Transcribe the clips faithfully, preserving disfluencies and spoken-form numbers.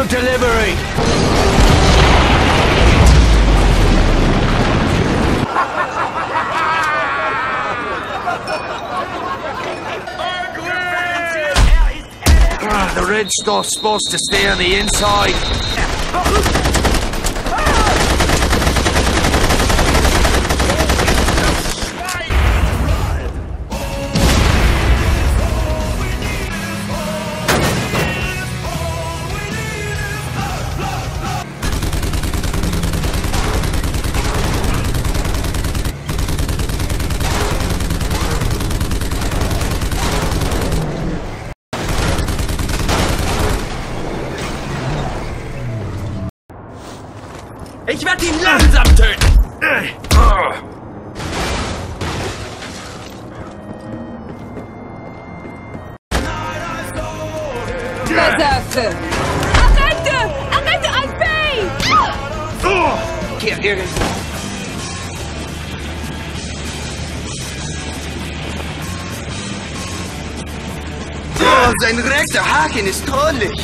for delivery! Ah, the red stuff's supposed to stay on the inside. Ich werde ihn langsam töten! Berserker! Arrête! Arrête, Alfie! Hier, hier ist... Oh, sein rechter Haken ist trollig!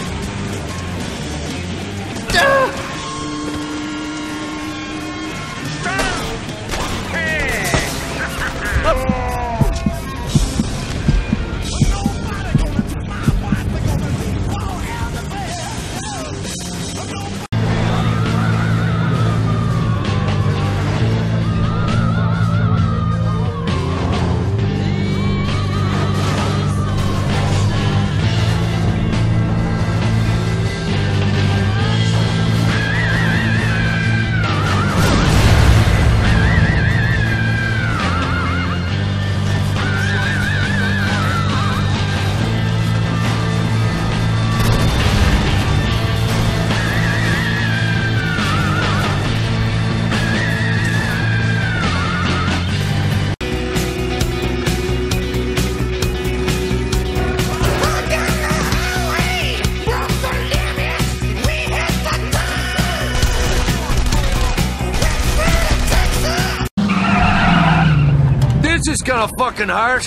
This is gonna fucking hurt.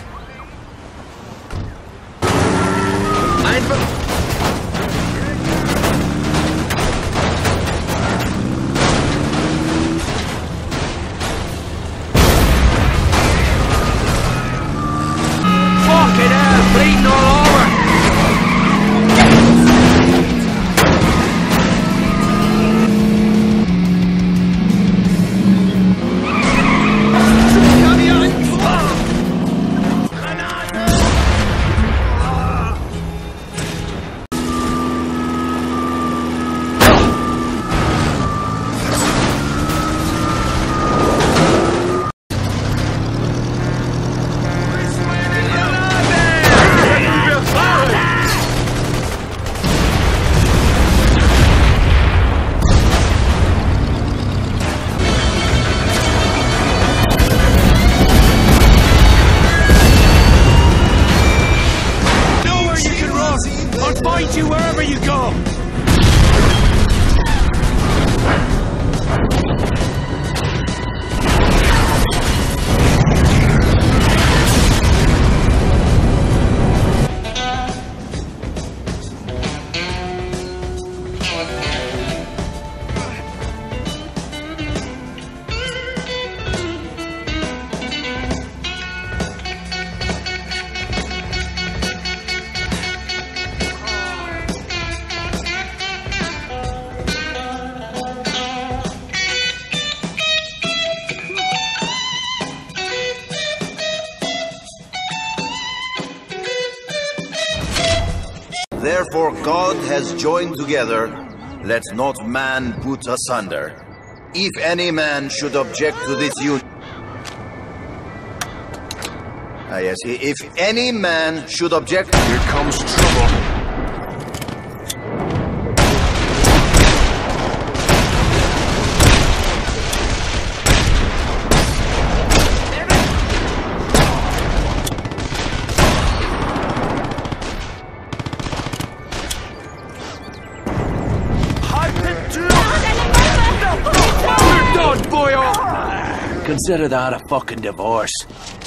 Einfach... Fucking hell, bleeding all over. I'll find you wherever you go! Therefore God has joined together, let not man put asunder. If any man should object to this union... Ah yes, if any man should object... Here comes trouble. Consider that a fucking divorce.